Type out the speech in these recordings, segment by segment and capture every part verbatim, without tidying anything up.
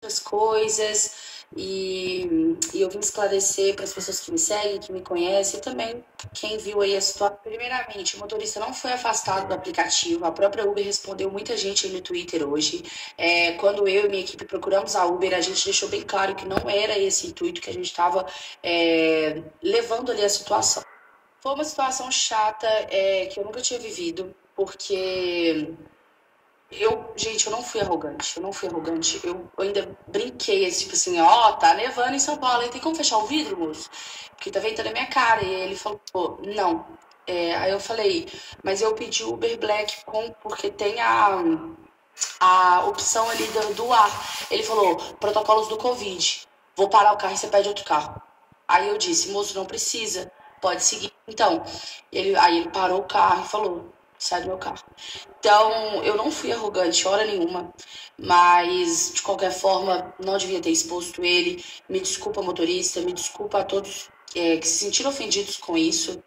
muitas coisas. E, e eu vim esclarecer para as pessoas que me seguem, que me conhecem, e também quem viu aí a situação. Primeiramente, o motorista não foi afastado do aplicativo, a própria Uber respondeu muita gente aí no Twitter hoje. É, quando eu e minha equipe procuramos a Uber, a gente deixou bem claro que não era esse intuito, que a gente estava é, levando ali a situação. Foi uma situação chata, é, que eu nunca tinha vivido, porque eu, gente, eu não fui arrogante, eu não fui arrogante. Eu ainda brinquei, assim, tipo assim, ó, tá nevando em São Paulo, hein? Tem como fechar o vidro, moço? Porque tá ventando na minha cara. E ele falou, pô, não. É, aí eu falei, mas eu pedi Uber Black com, porque tem a, a opção ali do, do ar. Ele falou, protocolos do Covid. Vou parar o carro e você pede outro carro. Aí eu disse, moço, não precisa, pode seguir. Então, ele, aí ele parou o carro e falou, sai do meu carro. Então, eu não fui arrogante, hora nenhuma, mas de qualquer forma, não devia ter exposto ele. Me desculpa, motorista, me desculpa a todos é, que se sentiram ofendidos com isso.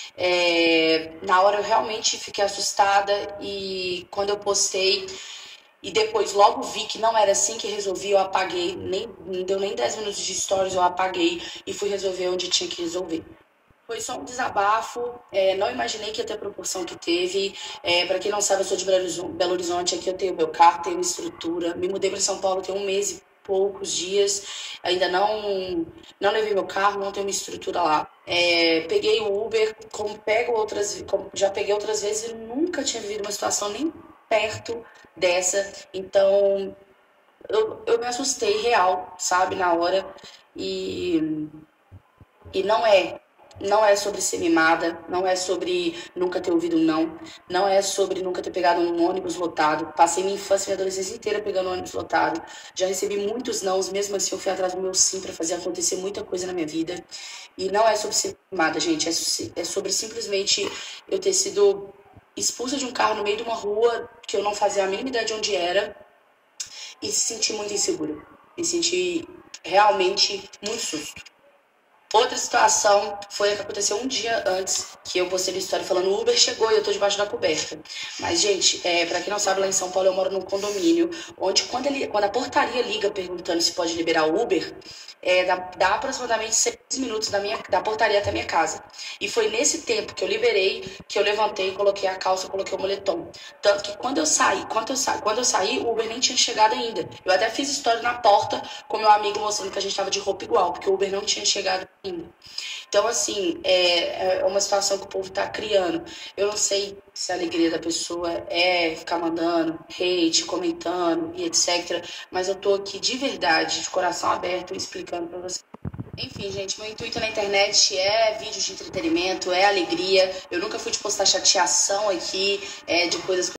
É, na hora eu realmente fiquei assustada e quando eu postei e depois logo vi que não era assim que resolvi, eu apaguei, nem, não deu nem dez minutos de stories, eu apaguei e fui resolver onde tinha que resolver. Foi só um desabafo, é, não imaginei que ia ter a proporção que teve. É, para quem não sabe, eu sou de Belo Horizonte, Belo Horizonte, aqui eu tenho meu carro, tenho estrutura. Me mudei para São Paulo tem um mês e poucos dias, ainda não, não levei meu carro, não tenho uma estrutura lá. É, peguei o Uber, como pego outras, como já peguei outras vezes e nunca tinha vivido uma situação nem perto dessa. Então, eu, eu me assustei real, sabe, na hora. E e não é. Não é sobre ser mimada, não é sobre nunca ter ouvido um não, não é sobre nunca ter pegado um ônibus lotado. Passei minha infância e minha adolescência inteira pegando ônibus lotado. Já recebi muitos nãos, mesmo assim eu fui atrás do meu sim para fazer acontecer muita coisa na minha vida. E não é sobre ser mimada, gente, é, é sobre simplesmente eu ter sido expulsa de um carro no meio de uma rua que eu não fazia a mínima ideia de onde era e se sentir muito insegura. Me senti realmente muito susto. Outra situação foi a que aconteceu um dia antes, que eu postei uma história falando o Uber chegou e eu tô debaixo da coberta. Mas, gente, é, para quem não sabe, lá em São Paulo eu moro num condomínio, onde quando, ele, quando a portaria liga perguntando se pode liberar o Uber, é, dá, dá aproximadamente seis minutos da, minha, da portaria até a minha casa. E foi nesse tempo que eu liberei, que eu levantei, coloquei a calça, coloquei o moletom. Tanto que quando eu saí, quando eu, sa quando eu saí, o Uber nem tinha chegado ainda. Eu até fiz história na porta com meu amigo mostrando que a gente tava de roupa igual, porque o Uber não tinha chegado ainda. Então, assim, é, é uma situação que o povo tá criando. Eu não sei se a alegria da pessoa é ficar mandando hate, comentando e etcétera. Mas eu tô aqui de verdade, de coração aberto, explicando pra você. Enfim, gente, meu intuito na internet é vídeo de entretenimento, é alegria. Eu nunca fui de postar chateação aqui, é, de coisas que